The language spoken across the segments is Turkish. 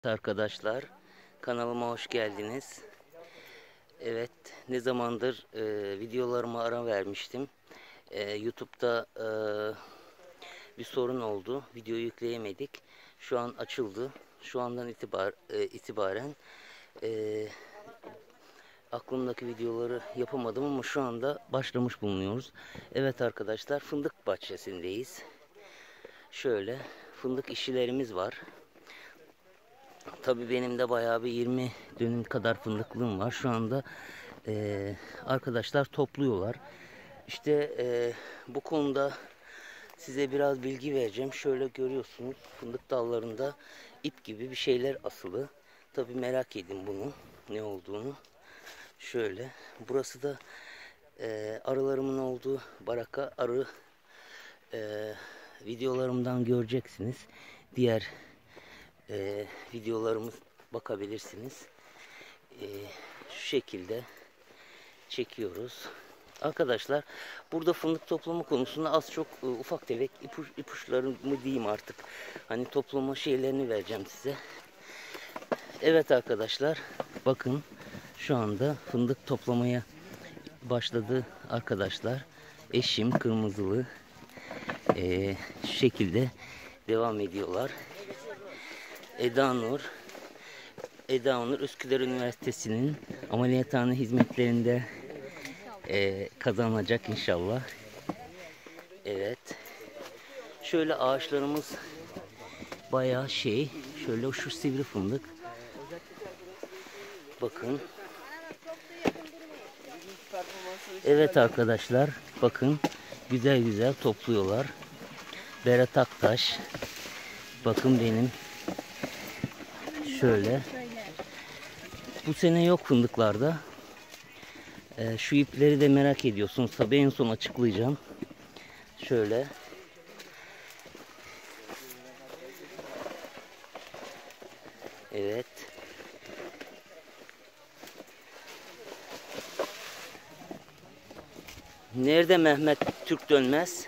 Arkadaşlar, kanalıma hoş geldiniz. Evet, ne zamandır videolarıma ara vermiştim. YouTube'da bir sorun oldu. Videoyu yükleyemedik. Şu an açıldı. Şu andan itibaren aklımdaki videoları yapamadım ama şu anda başlamış bulunuyoruz. Evet arkadaşlar, fındık bahçesindeyiz. Şöyle fındık işçilerimiz var. Tabii benim de bayağı bir 20 dönüm kadar fındıklığım var. Şu anda arkadaşlar topluyorlar. İşte bu konuda size biraz bilgi vereceğim. Şöyle görüyorsunuz, fındık dallarında ip gibi bir şeyler asılı. Tabii merak edin bunu, ne olduğunu. Şöyle, burası da arılarımın olduğu baraka. Arı videolarımdan göreceksiniz. Diğer videolarımız bakabilirsiniz. Şu şekilde çekiyoruz. Arkadaşlar, burada fındık toplama konusunda az çok ufak tefek ipuçlarımı diyeyim artık. Hani toplama şeylerini vereceğim size. Evet arkadaşlar, bakın şu anda fındık toplamaya başladı arkadaşlar. Eşim kırmızılı şu şekilde devam ediyorlar. Eda Nur Üsküdar Üniversitesi'nin ameliyathane hizmetlerinde kazanacak inşallah. Evet. Şöyle ağaçlarımız bayağı şöyle şu sivri fındık. Bakın. Evet arkadaşlar, bakın güzel güzel topluyorlar. Berat Aktaş. Bakın benim. Şöyle. Bu sene yok fındıklarda. Şu ipleri de merak ediyorsunuz. Tabii en son açıklayacağım. Şöyle. Evet. Nerede Mehmet Türk Dönmez?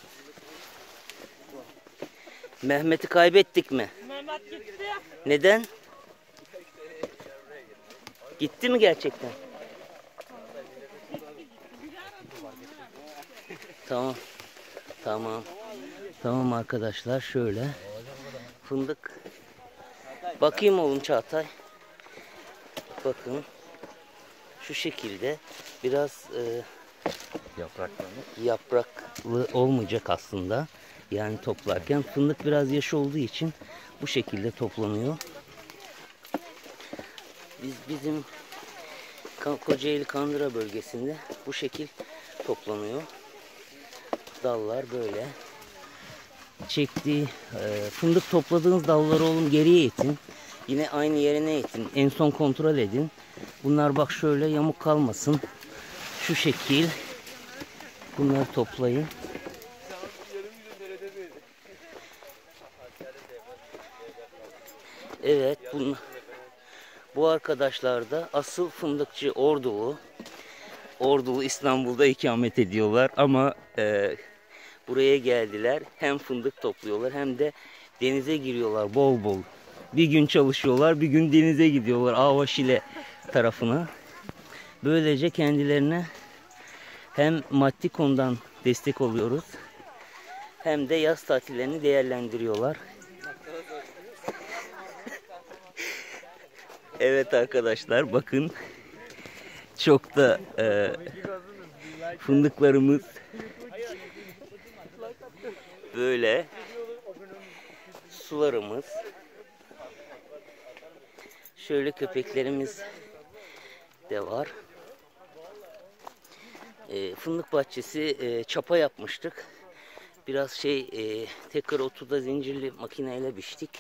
Mehmet'i kaybettik mi? Mehmet gitti. Neden? Gitti mi gerçekten? Tamam. Tamam. Tamam arkadaşlar, şöyle. Fındık. Bakayım oğlum Çağatay. Bakın. Şu şekilde biraz yapraklı olmayacak aslında. Yani toplarken fındık biraz yaş olduğu için bu şekilde toplanıyor. Bizim Kocaeli Kandıra bölgesinde bu şekil toplanıyor. Dallar böyle. Çektiği fındık topladığınız dalları oğlum geriye itin. Yine aynı yerine itin. En son kontrol edin. Bunlar bak şöyle yamuk kalmasın. Şu şekil. Bunları toplayın. Evet, bu arkadaşlar da asıl fındıkçı Ordulu İstanbul'da ikamet ediyorlar ama buraya geldiler. Hem fındık topluyorlar hem de denize giriyorlar bol bol. Bir gün çalışıyorlar, bir gün denize gidiyorlar Avaşile tarafına. Böylece kendilerine hem maddi konudan destek oluyoruz hem de yaz tatillerini değerlendiriyorlar. Evet arkadaşlar, bakın çok da fındıklarımız böyle, sularımız şöyle, köpeklerimiz de var. Fındık bahçesi çapa yapmıştık. Biraz tekrar otuda zincirli makineyle biçtik.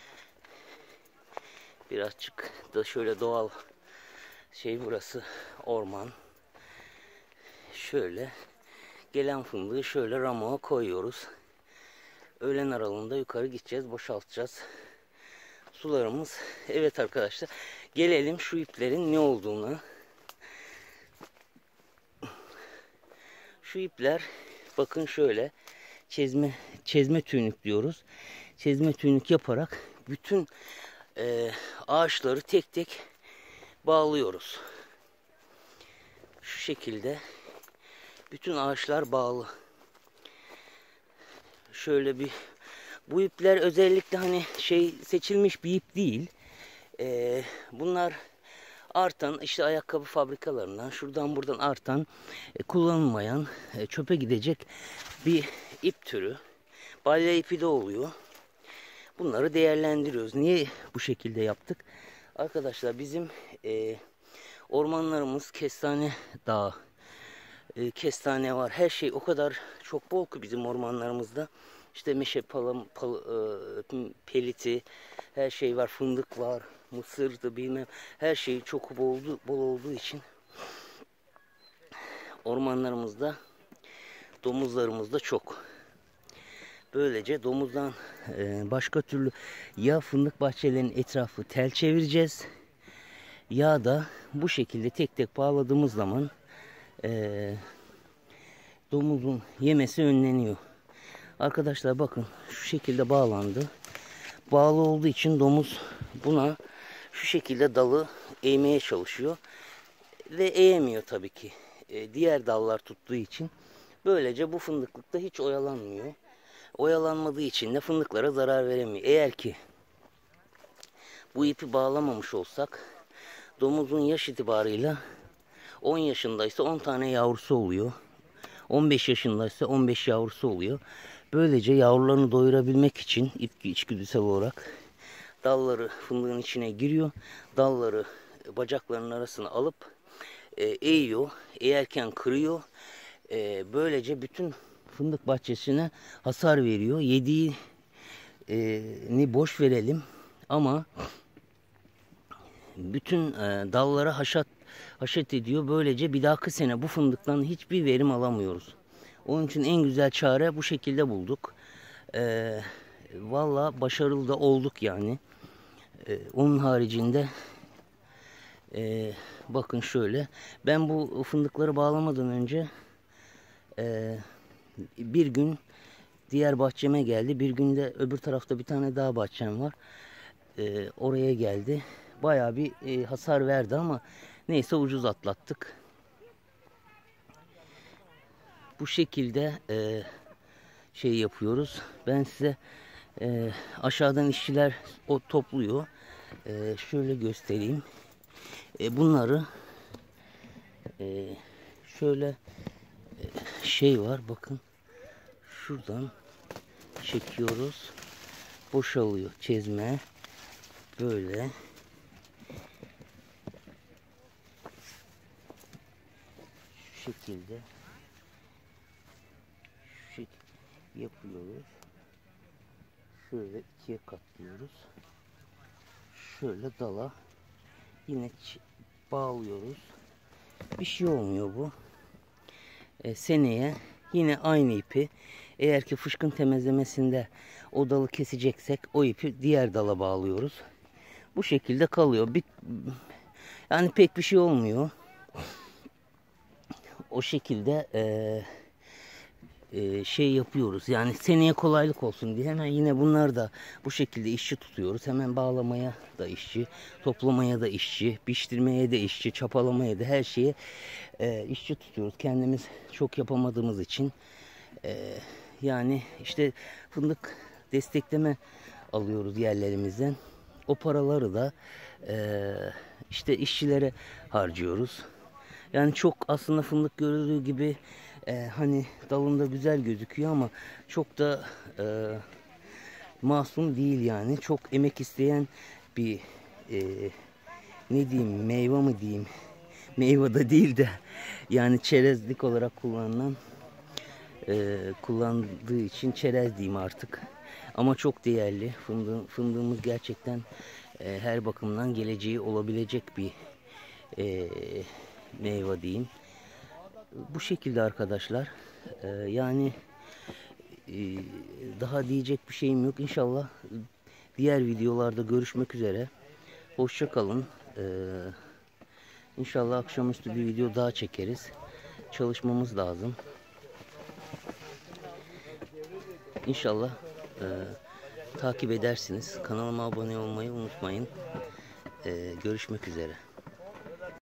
Birazcık da şöyle doğal burası orman. Şöyle gelen fındığı şöyle ramuğa koyuyoruz. Öğlen aralığında yukarı gideceğiz, boşaltacağız. Sularımız. Evet arkadaşlar, gelelim şu iplerin ne olduğuna. Şu ipler bakın şöyle çezme tüynük diyoruz. Çezme tüynük yaparak bütün ağaçları tek tek bağlıyoruz. Şu şekilde bütün ağaçlar bağlı. Şöyle bir, bu ipler özellikle hani seçilmiş bir ip değil. Bunlar artan işte ayakkabı fabrikalarından şuradan buradan artan kullanılmayan çöpe gidecek bir ip türü. Balya ipi de oluyor. Bunları değerlendiriyoruz. Niye bu şekilde yaptık? Arkadaşlar bizim ormanlarımız kestane dağı. Kestane var. Her şey o kadar çok bol ki bizim ormanlarımızda. İşte meşe peliti, her şey var. Fındık var. Mısırdı bilmem. Her şey çok bol olduğu için ormanlarımızda domuzlarımız da çok. Böylece domuzdan başka türlü ya fındık bahçelerinin etrafı tel çevireceğiz ya da bu şekilde tek tek bağladığımız zaman domuzun yemesi önleniyor. Arkadaşlar bakın şu şekilde bağlandı. Bağlı olduğu için domuz buna şu şekilde dalı eğmeye çalışıyor. Ve eğemiyor tabii ki. Diğer dallar tuttuğu için. Böylece bu fındıklıkta hiç oyalanmıyor. Oyalanmadığı için de fındıklara zarar veremiyor. Eğer ki bu ipi bağlamamış olsak domuzun yaş itibarıyla 10 yaşındaysa 10 tane yavrusu oluyor. 15 yaşındaysa 15 yavrusu oluyor. Böylece yavrularını doyurabilmek için içgüdüsel olarak dalları fındığın içine giriyor. Dalları bacaklarının arasına alıp eğiyor. Eğerken kırıyor. Böylece bütün fındık bahçesine hasar veriyor. Yediğini boş verelim ama bütün dallara haşat ediyor. Böylece bir dahaki sene bu fındıktan hiçbir verim alamıyoruz. Onun için en güzel çare bu şekilde bulduk. Valla başarılı da olduk yani. Onun haricinde bakın şöyle. Ben bu fındıkları bağlamadan önce bir gün diğer bahçeme geldi. Bir günde öbür tarafta bir tane daha bahçem var. Oraya geldi. Bayağı bir hasar verdi ama neyse ucuz atlattık. Bu şekilde yapıyoruz. Ben size aşağıdan işçiler o topluyor. Şöyle göstereyim. Bunları şöyle var bakın. Şuradan çekiyoruz. Boşalıyor çezme. Böyle. Şu şekilde. Yapıyoruz. Şöyle ikiye katlıyoruz. Şöyle dala yine bağlıyoruz. Bir şey olmuyor bu. Seneye yine aynı ipi, eğer ki fışkın temizlemesinde o dalı keseceksek o ipi diğer dala bağlıyoruz. Bu şekilde kalıyor. Yani pek bir şey olmuyor. O şekilde yapıyoruz. Yani seneye kolaylık olsun diye hemen yine bunlar da bu şekilde işçi tutuyoruz. Hemen bağlamaya da işçi, toplamaya da işçi, piştirmeye de işçi, çapalamaya da her şeye işçi tutuyoruz. Kendimiz çok yapamadığımız için yani işte fındık destekleme alıyoruz yerlerimizden. O paraları da işte işçilere harcıyoruz. Yani çok aslında fındık görüldüğü gibi hani dalında güzel gözüküyor ama çok da masum değil yani. Çok emek isteyen bir ne diyeyim, meyve mi diyeyim, meyve da değil de yani çerezlik olarak kullandığı için çerez diyeyim artık. Ama çok değerli. Fındığımız gerçekten her bakımdan geleceği olabilecek bir meyve diyeyim. Bu şekilde arkadaşlar. Yani daha diyecek bir şeyim yok. İnşallah diğer videolarda görüşmek üzere. Hoşça kalın. İnşallah akşamüstü bir video daha çekeriz. Çalışmamız lazım. İnşallah takip edersiniz. Kanalıma abone olmayı unutmayın. Görüşmek üzere.